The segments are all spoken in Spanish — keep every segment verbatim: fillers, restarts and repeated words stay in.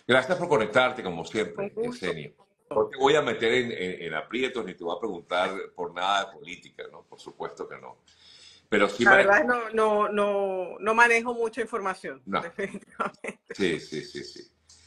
Gracias por conectarte, como Con siempre, gusto. Yesenia. No te voy a meter en, en- en aprietos ni te voy a preguntar por nada de política, ¿no? Por supuesto que no. Pero sí La manejo. verdad no, no, no, no manejo mucha información, No, definitivamente. sí, sí, sí, sí.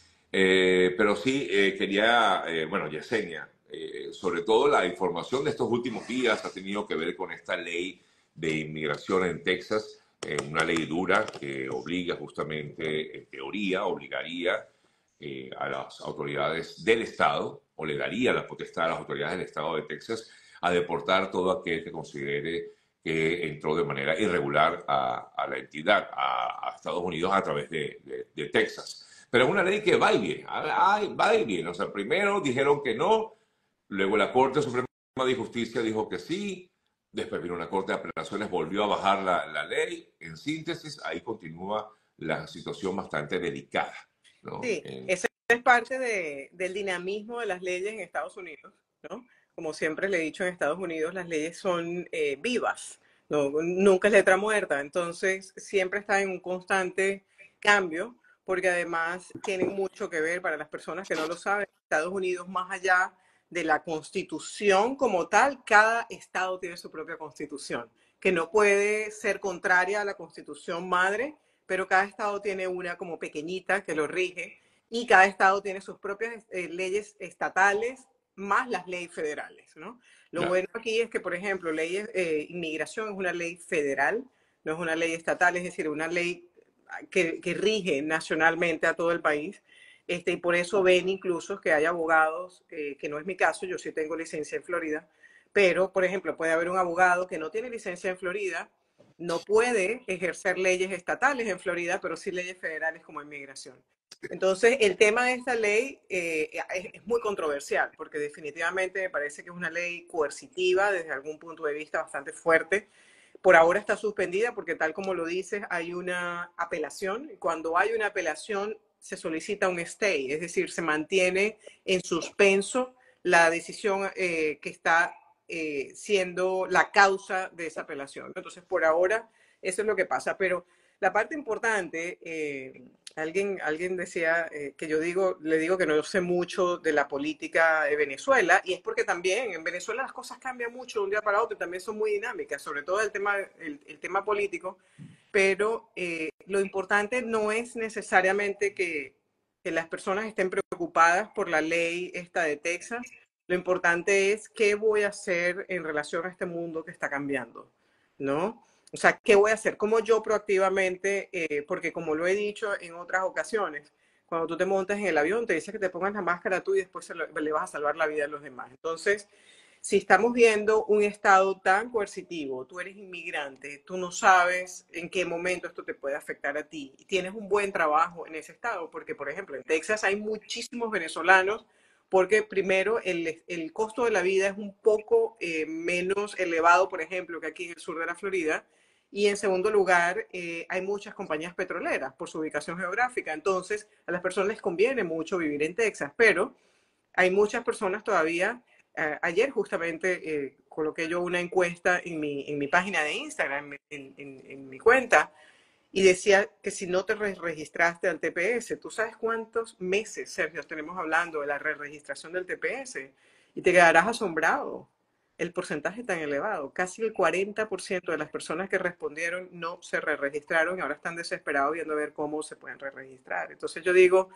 Eh, pero sí eh, quería, eh, bueno, Yesenia, eh, sobre todo la información de estos últimos días ha tenido que ver con esta ley de inmigración en Texas, eh, una ley dura que obliga justamente, en teoría, obligaría eh, a las autoridades del Estado, o le daría la potestad a las autoridades del Estado de Texas a deportar todo aquel que considere que entró de manera irregular a, a la entidad, a, a, Estados Unidos a través de, de, de Texas. Pero es una ley que va y viene, va y viene. O sea, primero dijeron que no, luego la Corte Suprema de Justicia dijo que sí, después vino una Corte de Apelaciones, volvió a bajar la, la ley. En síntesis, ahí continúa la situación bastante delicada, ¿no? Sí, En, ese es parte de, del dinamismo de las leyes en Estados Unidos, ¿no? Como siempre le he dicho, en Estados Unidos las leyes son eh, vivas, ¿no? Nunca es letra muerta, entonces siempre está en un constante cambio, porque además tienen mucho que ver, para las personas que no lo saben, Estados Unidos, más allá de la constitución como tal, cada estado tiene su propia constitución, que no puede ser contraria a la constitución madre, pero cada estado tiene una como pequeñita que lo rige y cada estado tiene sus propias eh, leyes estatales más las leyes federales, ¿no? Lo claro, bueno aquí es que, por ejemplo, leyes, eh, inmigración es una ley federal, no es una ley estatal, es decir, una ley que, que rige nacionalmente a todo el país. Este, y por eso ven incluso que hay abogados, eh, que no es mi caso, yo sí tengo licencia en Florida, pero, por ejemplo, puede haber un abogado que no tiene licencia en Florida, no puede ejercer leyes estatales en Florida, pero sí leyes federales como inmigración. Entonces, el tema de esta ley eh, es, es, muy controversial, porque definitivamente me parece que es una ley coercitiva desde algún punto de vista bastante fuerte. Por ahora está suspendida porque, tal como lo dices, hay una apelación. Cuando hay una apelación, se solicita un stay, es decir, se mantiene en suspenso la decisión eh, que está eh, siendo la causa de esa apelación. Entonces, por ahora, eso es lo que pasa. Pero la parte importante, eh, alguien, alguien decía eh, que yo digo, le digo que no sé mucho de la política de Venezuela, y es porque también en Venezuela las cosas cambian mucho de un día para otro y también son muy dinámicas, sobre todo el tema, el, el tema político, pero eh, lo importante no es necesariamente que, que las personas estén preocupadas por la ley esta de Texas. Lo importante es qué voy a hacer en relación a este mundo que está cambiando, ¿no? O sea, ¿qué voy a hacer? ¿Cómo yo proactivamente? Eh, porque como lo he dicho en otras ocasiones, cuando tú te montas en el avión, te dice que te pongas la máscara tú y después se lo, le vas a salvar la vida a los demás. Entonces, si estamos viendo un estado tan coercitivo, tú eres inmigrante, tú no sabes en qué momento esto te puede afectar a ti y tienes un buen trabajo en ese estado, porque por ejemplo en Texas hay muchísimos venezolanos, porque primero el, el costo de la vida es un poco eh, menos elevado, por ejemplo, que aquí en el sur de la Florida, y en segundo lugar eh, hay muchas compañías petroleras por su ubicación geográfica, entonces a las personas les conviene mucho vivir en Texas, pero hay muchas personas todavía. Uh, ayer justamente eh, coloqué yo una encuesta en mi, en mi página de Instagram, en, en, en, mi cuenta, y decía que si no te re registraste al T P S, ¿tú sabes cuántos meses, Sergio, tenemos hablando de la re registración del T P S? Y te quedarás asombrado. El porcentaje tan elevado, casi el cuarenta por ciento de las personas que respondieron no se re registraron y ahora están desesperados viendo a ver cómo se pueden re registrar. Entonces yo digo,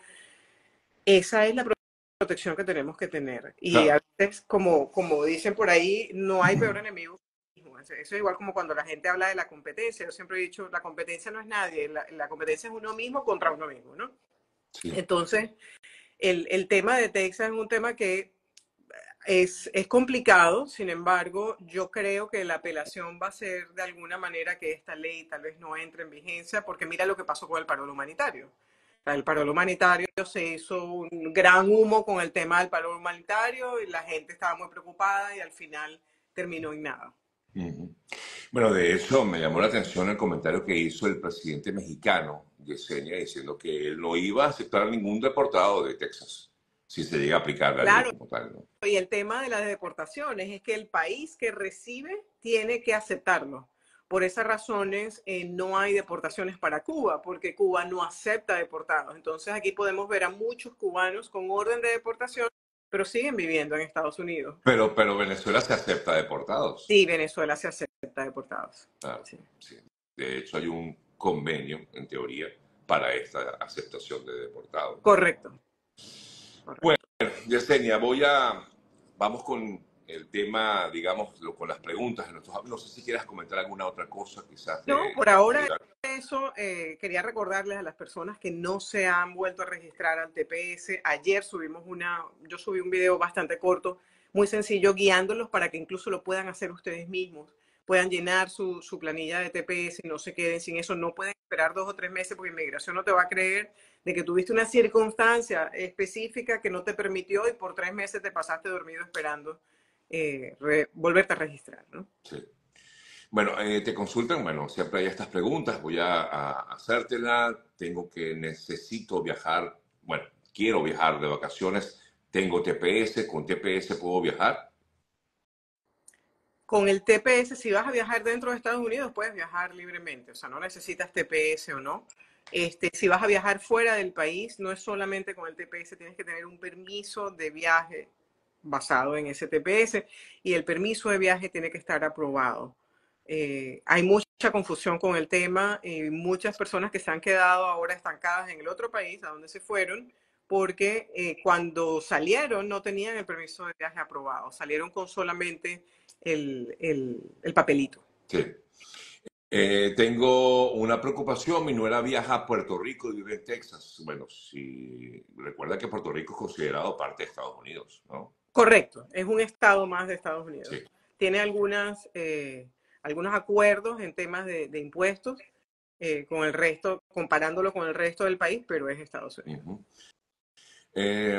esa es la protección que tenemos que tener. Y claro. a veces, como, como dicen por ahí, no hay peor enemigo. Eso es igual como cuando la gente habla de la competencia. Yo siempre he dicho, la competencia no es nadie, la, la competencia es uno mismo contra uno mismo, ¿no? Sí. Entonces, el, el tema de Texas es un tema que es, es complicado, sin embargo, yo creo que la apelación va a ser de alguna manera que esta ley tal vez no entre en vigencia, porque mira lo que pasó con el paro humanitario. El paro humanitario se hizo un gran humo con el tema del paro humanitario y la gente estaba muy preocupada y al final terminó en nada. Uh-huh. Bueno, de hecho, me llamó la atención el comentario que hizo el presidente mexicano, Yesenia, diciendo que él no iba a aceptar a ningún deportado de Texas si se llega a aplicar la ley Claro, como tal, ¿no? y el tema de las deportaciones es que el país que recibe tiene que aceptarlo, Por esas razones eh, no hay deportaciones para Cuba, porque Cuba no acepta deportados. Entonces aquí podemos ver a muchos cubanos con orden de deportación, pero siguen viviendo en Estados Unidos. Pero, pero Venezuela se acepta deportados. Sí, Venezuela se acepta deportados. Claro, Sí. sí. De hecho, hay un convenio, en teoría, para esta aceptación de deportados. Correcto. Bueno, Correcto. Yesenia, voy a, vamos con el tema, digamos, lo- con las preguntas de nuestros amigos. No sé si quieras comentar alguna otra cosa, quizás No, de por ahora ayudar. eso, eh, quería recordarles a las personas que no se han vuelto a registrar al T P S. Ayer subimos una, yo subí un video bastante corto, muy sencillo, guiándolos para que incluso lo puedan hacer ustedes mismos, puedan llenar su, su planilla de T P S y no se queden sin eso. No pueden esperar dos o tres meses porque inmigración no te va a creer de que tuviste una circunstancia específica que no te permitió y por tres meses te pasaste dormido esperando eh, re, volverte a registrar, ¿no? Sí. Bueno, eh, te consultan, bueno, siempre hay estas preguntas, voy a, a hacértela. Tengo que, necesito viajar, bueno, quiero viajar de vacaciones, tengo T P S, con T P S puedo viajar. Con el T P S, si vas a viajar dentro de Estados Unidos, puedes viajar libremente, o sea, no necesitas T P S o no. Este, si vas a viajar fuera del país, no es solamente con el T P S, tienes que tener un permiso de viaje basado en ese T P S y el permiso de viaje tiene que estar aprobado. Eh, hay mucha confusión con el tema y muchas personas que se han quedado ahora estancadas en el otro país, a donde se fueron, porque eh, cuando salieron no tenían el permiso de viaje aprobado, salieron con solamente el, el, el papelito. Sí. Eh, tengo una preocupación, mi nuera viaja a Puerto Rico y vive en Texas. Bueno, si recuerda que Puerto Rico es considerado parte de Estados Unidos, ¿no? Correcto, es un estado más de Estados Unidos. Sí. Tiene algunas, eh, algunos acuerdos en temas de, de impuestos eh, con el resto, comparándolo con el resto del país, pero es Estados Unidos. Uh-huh. Eh,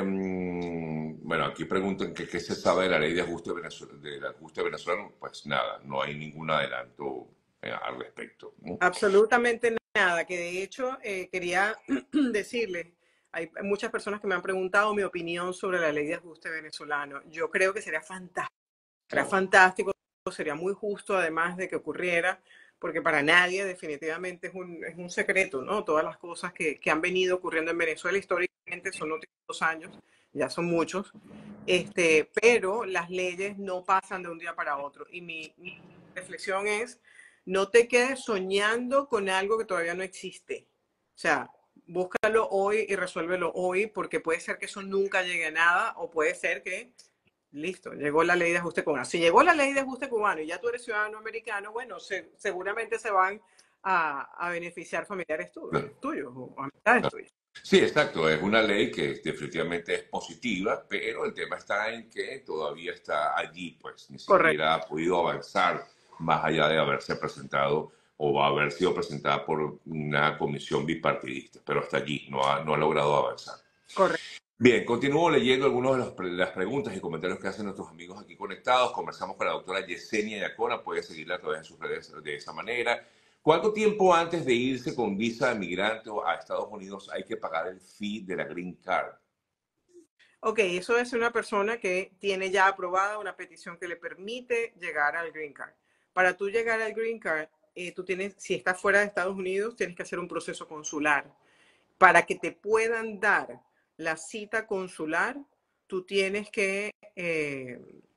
bueno, aquí preguntan que qué se sabe de la ley de ajuste, venezolano, del ajuste venezolano. Pues nada, no hay ningún adelanto eh, al respecto, ¿no? Absolutamente nada, que de hecho eh, quería decirles, hay muchas personas que me han preguntado mi opinión sobre la ley de ajuste venezolano. Yo creo que sería fantástico, sería fantástico, sería muy justo además de que ocurriera, porque para nadie definitivamente es un, es un secreto, ¿no? Todas las cosas que, que han venido ocurriendo en Venezuela históricamente son otros años, ya son muchos, este, pero las leyes no pasan de un día para otro. Y mi, mi reflexión es, no te quedes soñando con algo que todavía no existe. O sea, búscalo hoy y resuélvelo hoy, porque puede ser que eso nunca llegue a nada, o puede ser que, listo, llegó la ley de ajuste cubano. Si llegó la ley de ajuste cubano y ya tú eres ciudadano americano, bueno, se, seguramente se van a, a beneficiar familiares tuyos, Claro. tuyos o amistades tuyas. Sí, exacto. Es una ley que definitivamente es positiva, pero el tema está en que todavía está allí, pues ni Correcto. siquiera ha podido avanzar más allá de haberse presentado o va a haber sido presentada por una comisión bipartidista, pero hasta allí no ha, no ha logrado avanzar. Correcto. Bien, continúo leyendo algunas de las preguntas y comentarios que hacen nuestros amigos aquí conectados. Conversamos con la doctora Yesenia Yacona, puede seguirla a través de sus redes de esa manera. ¿Cuánto tiempo antes de irse con visa de migrante a Estados Unidos hay que pagar el fee de la Green Card? Ok, eso es una persona que tiene ya aprobada una petición que le permite llegar al Green Card. Para tú llegar al Green Card, eh, tú tienes, si estás fuera de Estados Unidos, tienes que hacer un proceso consular. Para que te puedan dar la cita consular, tú tienes que, eh,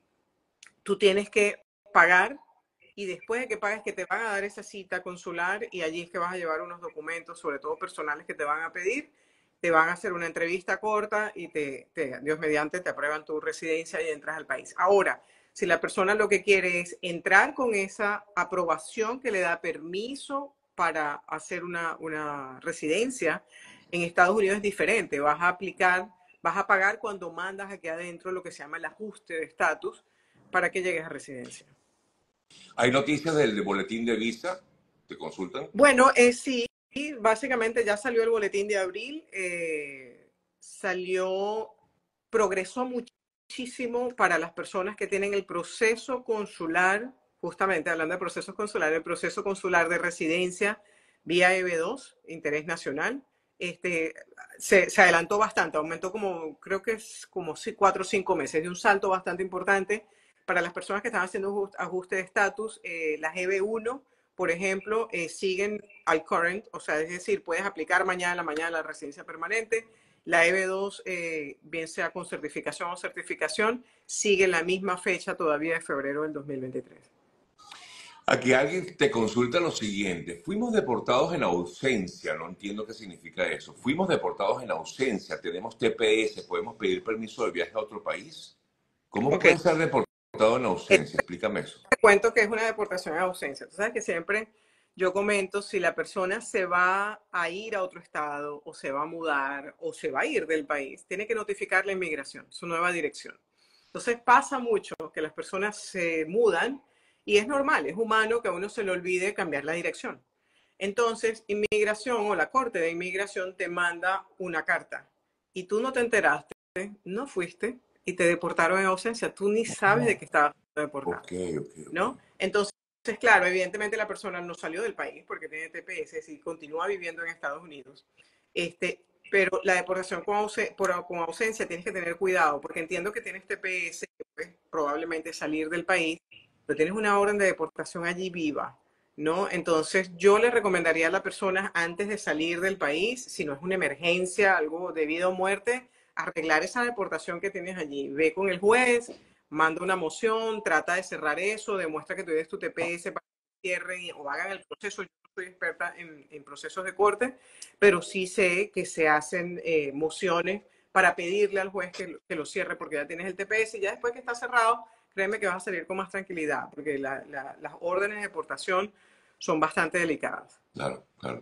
tú tienes que pagar y después de que pagues que te van a dar esa cita consular y allí es que vas a llevar unos documentos, sobre todo personales que te van a pedir, te van a hacer una entrevista corta y te, te Dios mediante, te aprueban tu residencia y entras al país. Ahora, si la persona lo que quiere es entrar con esa aprobación que le da permiso para hacer una, una residencia, en Estados Unidos es diferente. Vas a aplicar, vas a pagar cuando mandas aquí adentro lo que se llama el ajuste de estatus para que llegues a residencia. ¿Hay noticias del boletín de visa? ¿Te consultan? Bueno, eh, sí, básicamente ya salió el boletín de abril, eh, salió, progresó muchísimo para las personas que tienen el proceso consular, justamente hablando de procesos consulares, el proceso consular de residencia vía E B dos, interés nacional, este, se, se adelantó bastante, aumentó como, creo que es como cuatro o cinco meses, de un salto bastante importante para las personas que están haciendo ajuste de estatus, eh, las E B uno por ejemplo, eh, siguen al current, o sea, es decir, puedes aplicar mañana en la mañana la residencia permanente. La E B dos, eh, bien sea con certificación o certificación, sigue la misma fecha todavía de febrero del dos mil veintitrés. Aquí alguien te consulta lo siguiente. Fuimos deportados en ausencia. No entiendo qué significa eso. Fuimos deportados en ausencia. Tenemos T P S. ¿Podemos pedir permiso de viaje a otro país? ¿Cómo Ok, puede ser deportado en ausencia? Explícame eso. te cuento que es una deportación en ausencia. Tú sabes que siempre yo comento si la persona se va a ir a otro estado o se va a mudar o se va a ir del país, tiene que notificar la inmigración, su nueva dirección. Entonces pasa mucho que las personas se mudan y es normal, es humano que a uno se le olvide cambiar la dirección. Entonces, inmigración o la corte de inmigración te manda una carta y tú no te enteraste, no fuiste y te deportaron en ausencia. Tú ni sabes de qué estabas deportado, Ok, ok, ok. ¿no? Entonces, claro, evidentemente la persona no salió del país porque tiene T P S y continúa viviendo en Estados Unidos. Este, pero la deportación con, ausen por, con ausencia tienes que tener cuidado porque entiendo que tienes T P S, que puedes probablemente salir del país, pero tienes una orden de deportación allí viva, ¿no? Entonces yo le recomendaría a la persona antes de salir del país, si no es una emergencia, algo de vida o muerte, arreglar esa deportación que tienes allí. Ve con el juez, manda una moción, trata de cerrar eso, demuestra que tú eres tu T P S para que cierren o hagan el proceso. Yo no soy experta en, en procesos de corte, pero sí sé que se hacen eh, mociones para pedirle al juez que, que, lo cierre porque ya tienes el T P S y ya después que está cerrado, créeme que vas a salir con más tranquilidad porque la, la, las órdenes de deportación son bastante delicadas. Claro, claro.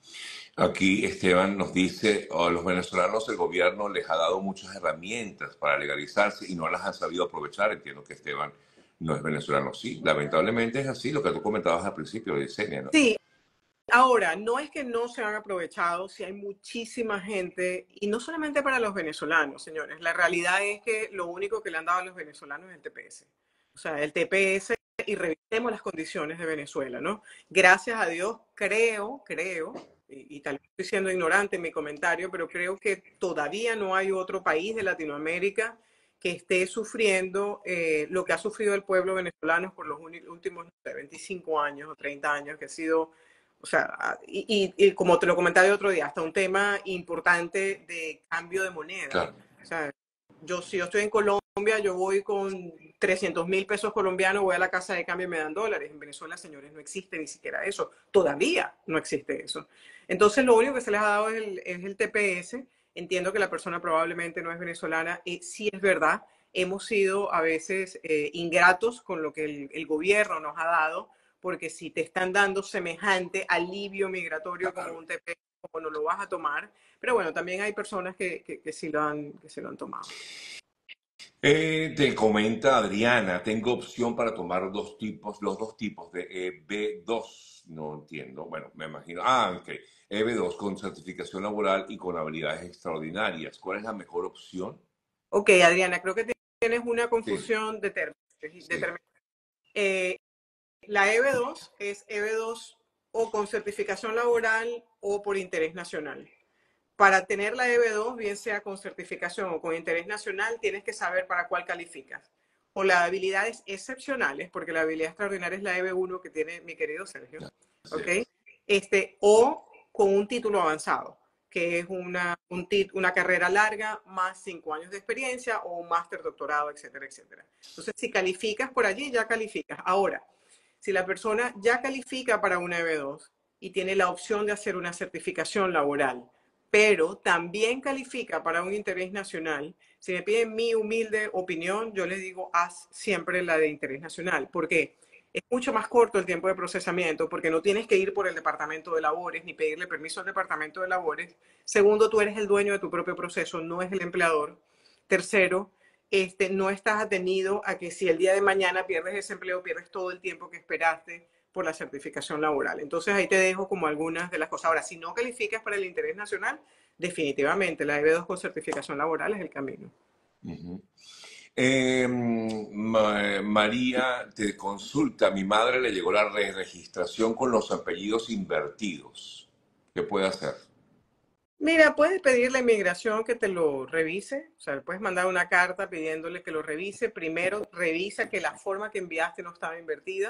Aquí Esteban nos dice, a los venezolanos el gobierno les ha dado muchas herramientas para legalizarse y no las han sabido aprovechar. Entiendo que Esteban no es venezolano. Sí, lamentablemente es así, lo que tú comentabas al principio, de Yesenia, ¿no? Sí, ahora, no es que no se han aprovechado, si hay muchísima gente, y no solamente para los venezolanos, señores, la realidad es que lo único que le han dado a los venezolanos es el T P S. O sea, el T P S y revisemos las condiciones de Venezuela, ¿no? Gracias a Dios, creo, creo, y, y tal vez estoy siendo ignorante en mi comentario, pero creo que todavía no hay otro país de Latinoamérica que esté sufriendo eh, lo que ha sufrido el pueblo venezolano por los últimos no sé, veinticinco años o treinta años, que ha sido, o sea, y, y, y como te lo comentaba el otro día, hasta un tema importante de cambio de moneda. Claro. O sea, yo si yo estoy en Colombia, yo voy con trescientos mil pesos colombianos, voy a la casa de cambio y me dan dólares. En Venezuela, señores, no existe ni siquiera eso. Todavía no existe eso. Entonces, lo único que se les ha dado es el, es el T P S. Entiendo que la persona probablemente no es venezolana. Y sí es verdad, hemos sido a veces eh, ingratos con lo que el, el gobierno nos ha dado, porque si te están dando semejante alivio migratorio como un T P S, como no lo vas a tomar. Pero bueno, también hay personas que, que, que, sí, lo han, que sí lo han tomado. Eh, te comenta Adriana, tengo opción para tomar dos tipos, los dos tipos de E B dos. No entiendo. Bueno, me imagino. Ah, ok. E B dos con certificación laboral y con habilidades extraordinarias. ¿Cuál es la mejor opción? Ok, Adriana, creo que tienes una Sí, confusión de términos. De sí. términos. Eh, la E B dos es E B dos o con certificación laboral o por interés nacional. Para tener la E B dos, bien sea con certificación o con interés nacional, tienes que saber para cuál calificas. O las habilidades excepcionales, porque la habilidad extraordinaria es la E B uno que tiene mi querido Sergio, Así ¿ok? es. Este, o con un título avanzado, que es una, un tit una carrera larga más cinco años de experiencia o un máster, doctorado, etcétera, etcétera. Entonces, si calificas por allí, ya calificas. Ahora, si la persona ya califica para una E B dos y tiene la opción de hacer una certificación laboral, pero también califica para un interés nacional, si me piden mi humilde opinión, yo les digo, haz siempre la de interés nacional. ¿Por qué? Es mucho más corto el tiempo de procesamiento porque no tienes que ir por el departamento de labores ni pedirle permiso al departamento de labores. Segundo, tú eres el dueño de tu propio proceso, no es el empleador. Tercero, este, no estás atenido a que si el día de mañana pierdes ese empleo, pierdes todo el tiempo que esperaste por la certificación laboral. Entonces ahí te dejo como algunas de las cosas. Ahora, si no calificas para el interés nacional, definitivamente la E B dos con certificación laboral es el camino. Uh-huh. Eh, Ma- María te consulta, mi madre le llegó la re registración con los apellidos invertidos. ¿Qué puede hacer? Mira, puedes pedirle a inmigración que te lo revise, o sea, puedes mandar una carta pidiéndole que lo revise. Primero, revisa que la forma que enviaste no estaba invertida.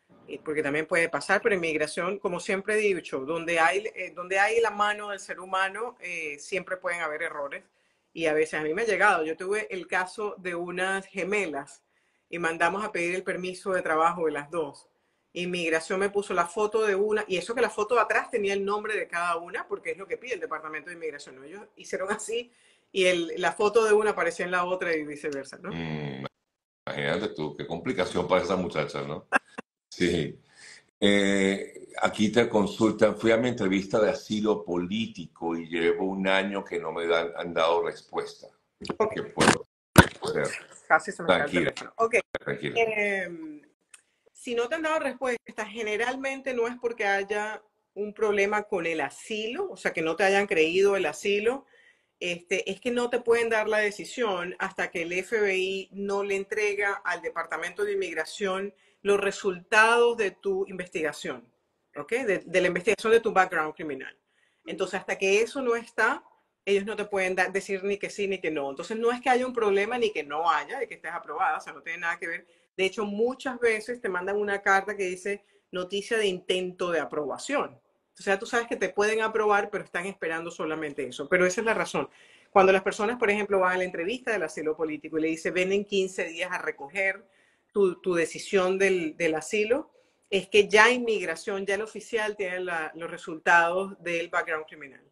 eh, porque también puede pasar, pero inmigración, como siempre he dicho, donde hay, eh, donde hay la mano del ser humano, eh, siempre pueden haber errores. Y a veces a mí me ha llegado. Yo tuve el caso de unas gemelas y mandamos a pedir el permiso de trabajo de las dos. Inmigración me puso la foto de una, y eso que la foto de atrás tenía el nombre de cada una, porque es lo que pide el Departamento de Inmigración, ¿no? Ellos hicieron así y el, la foto de una aparecía en la otra y viceversa, ¿no? Mm, imagínate tú, qué complicación para esa muchacha, ¿no? Sí. Eh, aquí te consultan, fui a mi entrevista de asilo político y llevo un año que no me dan, han dado respuesta. Ok, ¿Qué puedo hacer? casi se me cae el Tranquila, teléfono. Ok, tranquila. eh, si no te han dado respuesta, generalmente no es porque haya un problema con el asilo, o sea, que no te hayan creído el asilo, este, es que no te pueden dar la decisión hasta que el F B I no le entrega al Departamento de Inmigración los resultados de tu investigación, ¿ok? De, de la investigación de tu background criminal. Entonces, hasta que eso no está, ellos no te pueden dar, decir ni que sí ni que no. Entonces, no es que haya un problema ni que no haya, de que estés aprobada, o sea, no tiene nada que ver. De hecho, muchas veces te mandan una carta que dice noticia de intento de aprobación. O sea, tú sabes que te pueden aprobar, pero están esperando solamente eso. Pero esa es la razón. Cuando las personas, por ejemplo, van a la entrevista del asilo político y le dice, ven en quince días a recoger tu, tu decisión del, del, asilo, es que ya inmigración, ya el oficial tiene la, los resultados del background criminal.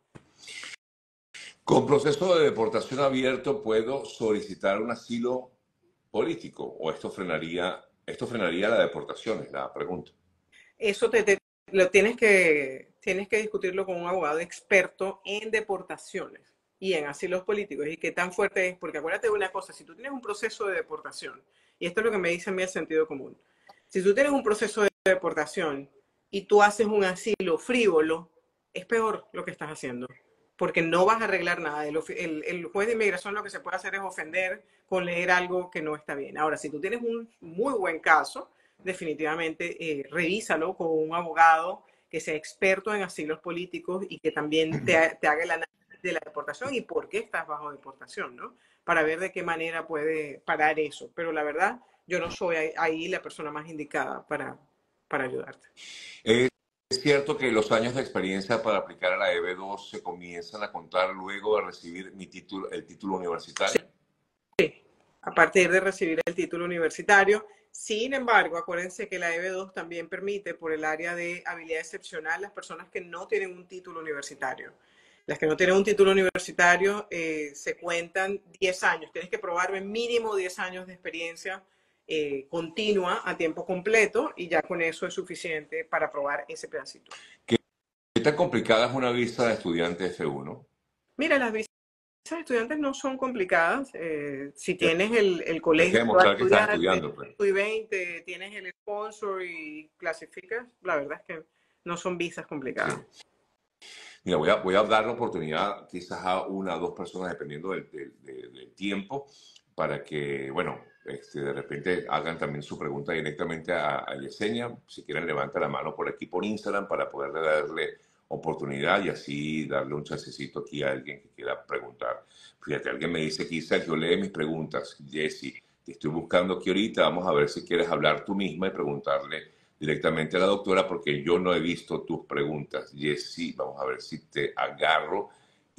Con proceso de deportación abierto, ¿puedo solicitar un asilo político o esto frenaría, esto frenaría la deportación? Es la pregunta. Eso te, te lo tienes que, tienes que discutirlo con un abogado experto en deportaciones y en asilos políticos. Y qué tan fuerte es, porque acuérdate de una cosa, si tú tienes un proceso de deportación, y esto es lo que me dice a mí el sentido común, si tú tienes un proceso de deportación y tú haces un asilo frívolo, es peor lo que estás haciendo, porque no vas a arreglar nada. El, el, el juez de inmigración lo que se puede hacer es ofender con leer algo que no está bien. Ahora, si tú tienes un muy buen caso, definitivamente eh, revísalo con un abogado que sea experto en asilos políticos y que también te, te haga el análisis de la deportación y por qué estás bajo deportación, ¿no? Para ver de qué manera puede parar eso. Pero la verdad, yo no soy ahí, ahí la persona más indicada para, para ayudarte. ¿Es cierto que los años de experiencia para aplicar a la E B dos se comienzan a contar luego de recibir mi título, el título universitario? Sí, a partir de recibir el título universitario. Sin embargo, acuérdense que la E B dos también permite, por el área de habilidad excepcional, las personas que no tienen un título universitario. Las que no tienen un título universitario eh, se cuentan diez años. Tienes que probar mínimo diez años de experiencia eh, continua a tiempo completo y ya con eso es suficiente para probar ese pedacito. ¿Qué, qué tan complicada es una visa de estudiante F uno? Mira, las visas de estudiantes no son complicadas. Eh, si tienes el, el Tienes que colegio que vas a demostrar que estás estudiar, estudiando, pues. y veinte, tienes el sponsor y clasificas, la verdad es que no son visas complicadas. Sí. Mira, voy a, voy a dar la oportunidad quizás a una o dos personas, dependiendo del, del, del tiempo, para que, bueno, este, de repente hagan también su pregunta directamente a, a Yesenia. Si quieren, levanta la mano por aquí por Instagram para poder darle oportunidad y así darle un chancecito aquí a alguien que quiera preguntar. Fíjate, alguien me dice, quizás yo lee mis preguntas. Jessy, te estoy buscando aquí ahorita, vamos a ver si quieres hablar tú misma y preguntarle directamente a la doctora porque yo no he visto tus preguntas. Jessy, vamos a ver si te agarro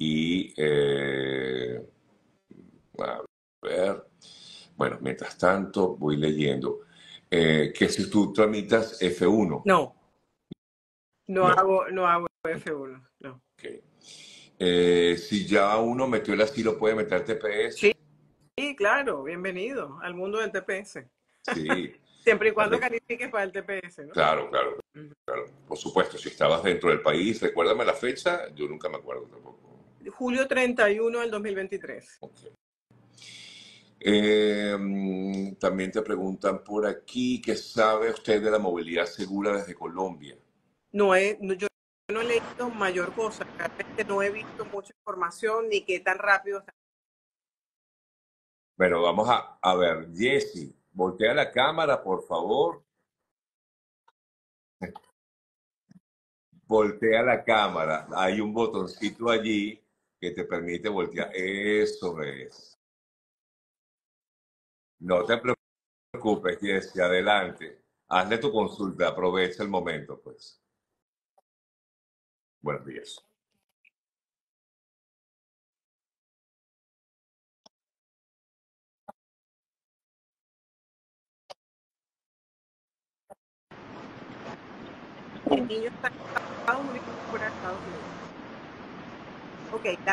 y eh, a ver. Bueno, mientras tanto voy leyendo. Eh, que si tú tramitas F uno. No, no, No. hago, no hago F uno, no. Okay. Eh, si ya uno metió el asilo, ¿puede meter T P S? Sí, sí, claro, bienvenido al mundo del T P S. Sí. Siempre y cuando califiques para el T P S, ¿no? Claro, claro, claro. Por supuesto, si estabas dentro del país, recuérdame la fecha, yo nunca me acuerdo tampoco. Julio treinta y uno del dos mil veintitrés. Okay. Eh, también te preguntan por aquí, ¿qué sabe usted de la movilidad segura desde Colombia? No he, no, yo no he leído mayor cosa, realmente no he visto mucha información ni qué tan rápido está. Bueno, vamos a, a ver, Jessy, voltea la cámara, por favor. Voltea la cámara. Hay un botoncito allí que te permite voltear. Eso es. No te preocupes, Jessy, adelante. hazle tu consulta, aprovecha el momento, pues. Buenos días. El niño está en Estados Unidos o fuera de Estados Unidos. Ok, la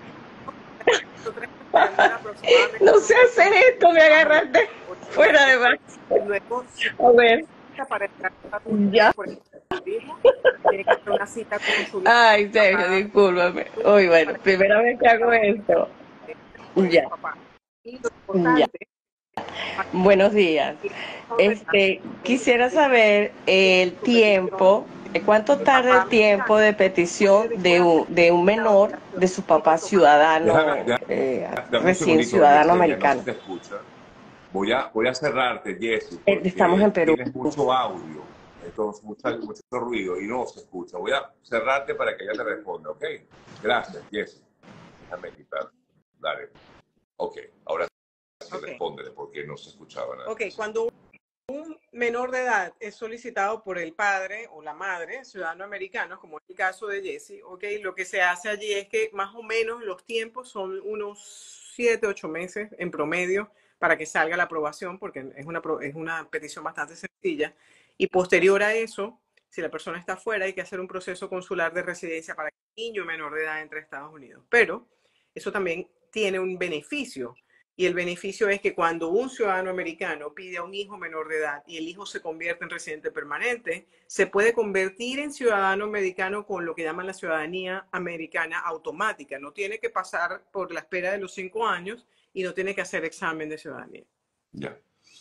nosotros se demora aproximadamente No unos sé ocho hacer meses, esto, me más o menos, agarraste ocho fuera meses. de base. Luego, si A ver, para entrar a Estados Unidos ya. por el turismo, tiene que hacer una cita consular Ay, Sergio, pagada discúlpame. Hoy, bueno, para que primera vez que hago Estados Unidos esto. por el Ya, papá. Y lo ya. importante, para Buenos días. que Este, quisiera saber el su petición, tiempo, eh, cuánto el tarda papá el tiempo americano de puede petición de después hacer un, de un la menor validación de su sin papá automáticamente Déjame, ciudadano, déjame, eh, dame un recién segundito, ciudadano Yesenia, no se americano. te escucha. Voy a, voy a cerrarte, Jessy, Eh, Estamos en porque Perú. tienes mucho audio, entonces mucha- mucho ruido y no se escucha. Voy a cerrarte para que ella te responda, ¿ok? Gracias, Jessy. Déjame quitar. Dale. Ok, ahora sí Ok, respóndele porque no se escuchaba nada. ok, cuando un menor de edad es solicitado por el padre o la madre, ciudadano americano, como es el caso de Jesse, okay, lo que se hace allí es que más o menos los tiempos son unos siete, ocho meses en promedio para que salga la aprobación, porque es una, es una petición bastante sencilla. Y posterior a eso, si la persona está fuera, hay que hacer un proceso consular de residencia para que el niño menor de edad entre a Estados Unidos. Pero eso también tiene un beneficio y el beneficio es que cuando un ciudadano americano pide a un hijo menor de edad y el hijo se convierte en residente permanente, se puede convertir en ciudadano americano con lo que llaman la ciudadanía americana automática. No tiene que pasar por la espera de los cinco años y no tiene que hacer examen de ciudadanía. Ya.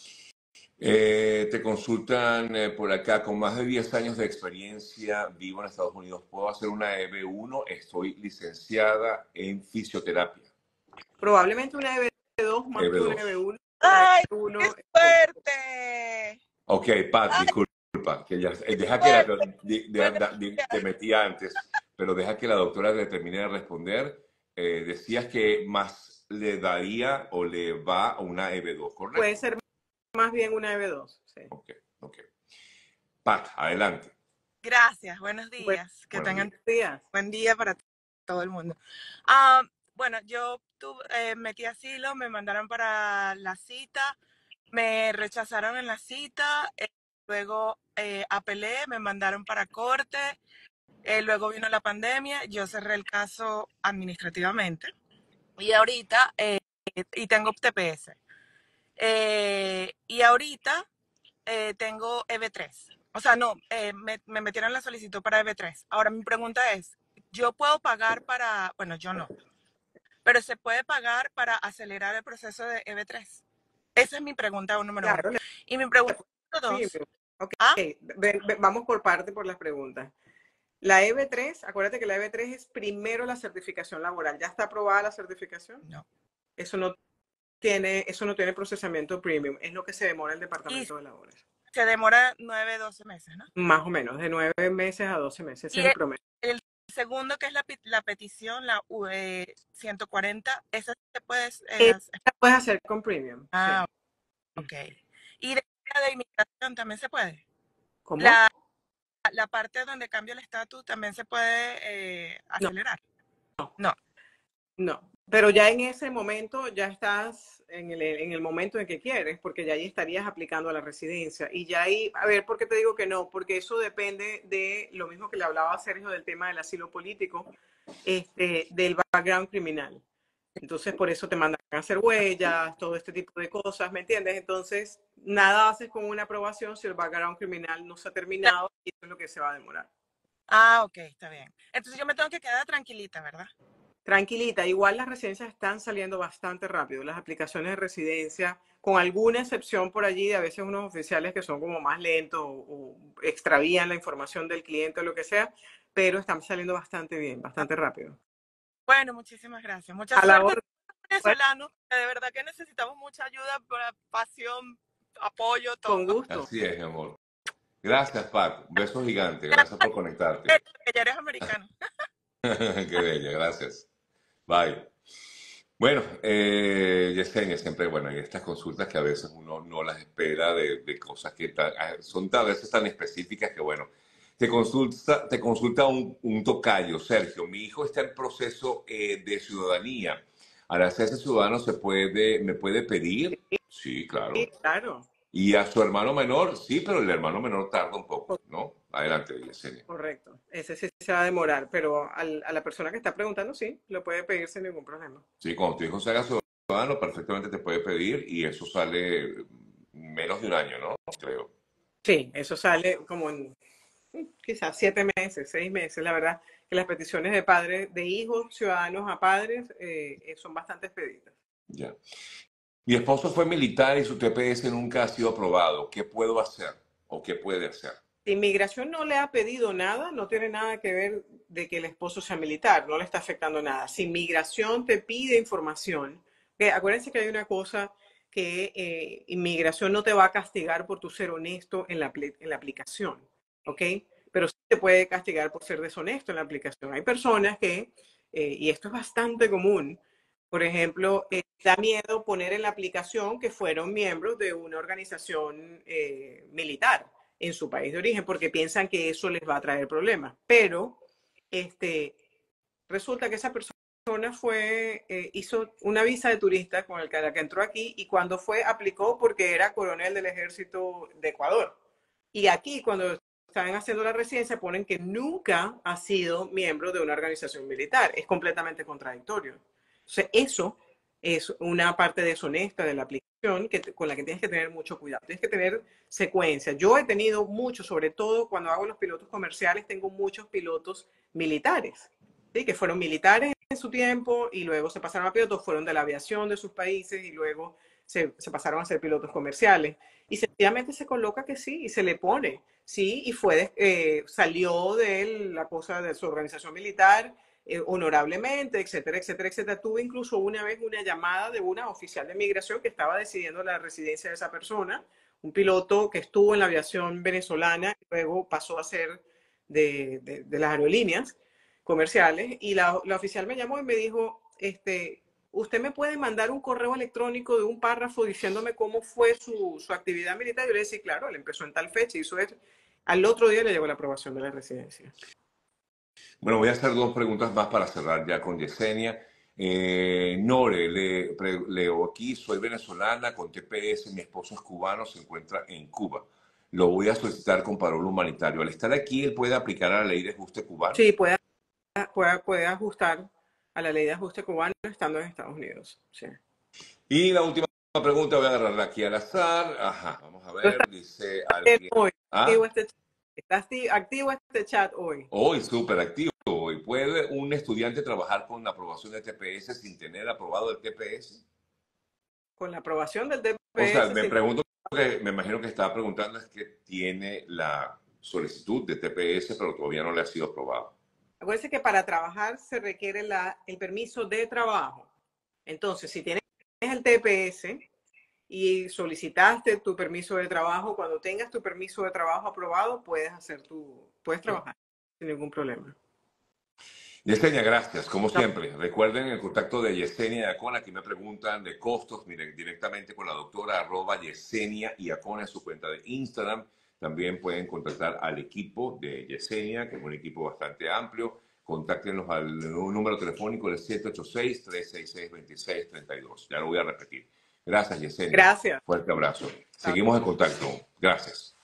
Eh, te consultan eh, por acá, con más de diez años de experiencia, vivo en Estados Unidos, ¿puedo hacer una E B uno? Estoy licenciada en fisioterapia. Probablemente una E B dos más que una E B dos. E B uno. Una ¡Ay, E B qué uno es poco. suerte! Ok, Pat, ¡Ay, disculpa, que ya, eh, qué deja que la, suerte! di- de- Buenos da- di- te días. metí antes, pero deja que la doctora le termine de responder. Eh, decías que más le daría o le va a una E B dos, Puede ¿correcto? ser más bien una E B dos. Sí. Ok, ok. Pat, adelante. Gracias, buenos Bueno, días. Que Buenos tengan días. días. buen día para todo el mundo. Ah, bueno, yo tuve, eh, metí asilo, me mandaron para la cita, me rechazaron en la cita, eh, luego eh, apelé, me mandaron para corte, eh, luego vino la pandemia, yo cerré el caso administrativamente y ahorita, eh, y tengo T P S. Eh, y ahorita eh, tengo E B tres. O sea, no, eh, me, me metieron la solicitud para E B tres. Ahora mi pregunta es, ¿yo puedo pagar para, bueno, yo no, pero se puede pagar para acelerar el proceso de E B tres? Esa es mi pregunta número uno. Claro, le Y mi pregunta número dos, premium. Ok, ¿ah? ve- ve- vamos por parte por las preguntas. La E B tres, acuérdate que la E B tres es primero la certificación laboral. ¿Ya está aprobada la certificación? No. Eso no tiene, eso no tiene procesamiento premium. Es lo que se demora el Y Departamento de Labores. se demora nueve, doce meses, ¿no? Más o menos, de nueve meses a doce meses. Ese Y es el el, promedio. el segundo, que es la, pe- la petición, la eh, ciento cuarenta, esa se puede eh, Esa hacer. la puedes hacer con premium, Ah, sí. ok. Y de, de inmigración también se puede. ¿Cómo? La, la parte donde cambia el estatus también se puede eh, No, acelerar. No. no. Pero ya en ese momento ya estás en el, en el momento en que quieres, porque ya ahí estarías aplicando a la residencia. Y ya ahí, a ver, ¿por qué te digo que no? Porque eso depende de lo mismo que le hablaba a Sergio del tema del asilo político, este, del background criminal. Entonces, por eso te mandan a hacer huellas, todo este tipo de cosas, ¿me entiendes? Entonces, nada haces con una aprobación si el background criminal no se ha terminado y eso es lo que se va a demorar. Ah, ok, está bien. Entonces yo me tengo que quedar tranquilita, ¿verdad? Tranquilita, igual las residencias están saliendo bastante rápido, las aplicaciones de residencia, con alguna excepción por allí de a veces unos oficiales que son como más lentos o, o extravían la información del cliente o lo que sea, pero están saliendo bastante bien, bastante rápido. Bueno, muchísimas gracias. Mucha A la suerte, orden, venezolanos. De verdad que necesitamos mucha ayuda, pasión, apoyo, con todo. gusto. Así es, mi amor. Gracias, Pat. Un beso gigante. Gracias por conectarte. Que ya eres americano. Qué bella, gracias. Bye. Bueno, eh, Yesenia, siempre, bueno, hay estas consultas que a veces uno no las espera de, de cosas que ta- ah, son a veces tan específicas que, bueno, te consulta, te consulta un, un tocayo, Sergio, mi hijo está en proceso eh, de ciudadanía. Al hacerse ciudadano, ¿se puede, me puede pedir? Sí, Sí, claro. claro, Y a su hermano menor, sí, pero el hermano menor tarda un poco, ¿no? Adelante, Yesenia. correcto. Ese sí se va a demorar, pero al- a la persona que está preguntando, sí, lo puede pedir sin ningún problema. Sí, cuando tu hijo se haga ciudadano, perfectamente te puede pedir y eso sale menos de un año, ¿no? Creo. Sí, eso sale como en mm, quizás siete meses, seis meses. La verdad que las peticiones de padres, de hijos ciudadanos a padres, eh, eh, son bastante expeditas. Ya. Mi esposo fue militar y su T P S nunca ha sido aprobado. ¿Qué puedo hacer o qué puede hacer? Si inmigración no le ha pedido nada, no tiene nada que ver de que el esposo sea militar, no le está afectando nada. Si inmigración te pide información, que acuérdense que hay una cosa que eh, inmigración no te va a castigar por tu ser honesto en la, en la aplicación, ¿ok? Pero sí te puede castigar por ser deshonesto en la aplicación. Hay personas que, eh, y esto es bastante común, por ejemplo, eh, da miedo poner en la aplicación que fueron miembros de una organización eh, militar en su país de origen porque piensan que eso les va a traer problemas. Pero este, resulta que esa persona fue, eh, hizo una visa de turista con el que, la que entró aquí y cuando fue aplicó porque era coronel del ejército de Ecuador. Y aquí cuando están haciendo la residencia ponen que nunca ha sido miembro de una organización militar. Es completamente contradictorio. Entonces, eso es una parte deshonesta de la aplicación que, con la que tienes que tener mucho cuidado. Tienes que tener secuencia. Yo he tenido mucho, sobre todo cuando hago los pilotos comerciales, tengo muchos pilotos militares, ¿sí? Que fueron militares en su tiempo y luego se pasaron a pilotos, fueron de la aviación de sus países y luego se, se pasaron a ser pilotos comerciales. Y sencillamente se coloca que sí y se le pone, sí, y fue, eh, salió de la cosa de su organización militar eh, honorablemente, etcétera, etcétera, etcétera. Tuve incluso una vez una llamada de una oficial de migración que estaba decidiendo la residencia de esa persona, un piloto que estuvo en la aviación venezolana y luego pasó a ser de, de, de las aerolíneas comerciales, y la, la oficial me llamó y me dijo, este, usted me puede mandar un correo electrónico de un párrafo diciéndome cómo fue su, su actividad militar. Yo le decía, claro, él empezó en tal fecha, hizo eso. Al otro día le llegó la aprobación de la residencia. Bueno, voy a hacer dos preguntas más para cerrar ya con Yesenia. Eh, Nore, le, pre, leo aquí, soy venezolana con T P S, mi esposo es cubano, se encuentra en Cuba. Lo voy a solicitar con parol humanitario. Al estar aquí, él puede aplicar a la ley de ajuste cubano. Sí, puede, puede, puede ajustar a la ley de ajuste cubano estando en Estados Unidos. Sí. Y la última pregunta, voy a agarrarla aquí al azar. Ajá, vamos a ver, dice alguien. Hoy, activo ¿Ah? este, está activo este chat hoy. Hoy, súper activo. Hoy. ¿Puede un estudiante trabajar con la aprobación del T P S sin tener aprobado el T P S? Con la aprobación del T P S. O sea, me sí. pregunto, que, me imagino que estaba preguntando es que tiene la solicitud de T P S, pero todavía no le ha sido aprobado. Acuérdense que para trabajar se requiere la, el permiso de trabajo. Entonces, si tienes el T P S y solicitaste tu permiso de trabajo, cuando tengas tu permiso de trabajo aprobado, puedes hacer tu, puedes trabajar sin ningún problema. Yesenia, gracias, como siempre. Recuerden el contacto de Yesenia Iacona. Aquí me preguntan de costos, miren, directamente con la doctora arroba Yesenia Iacona en su cuenta de Instagram. También pueden contactar al equipo de Yesenia, que es un equipo bastante amplio. Contáctenos al número telefónico del siete ocho seis, tres seis seis, dos seis tres dos. Ya lo voy a repetir. Gracias, Yesenia. Gracias. Fuerte abrazo. Seguimos en contacto. Gracias.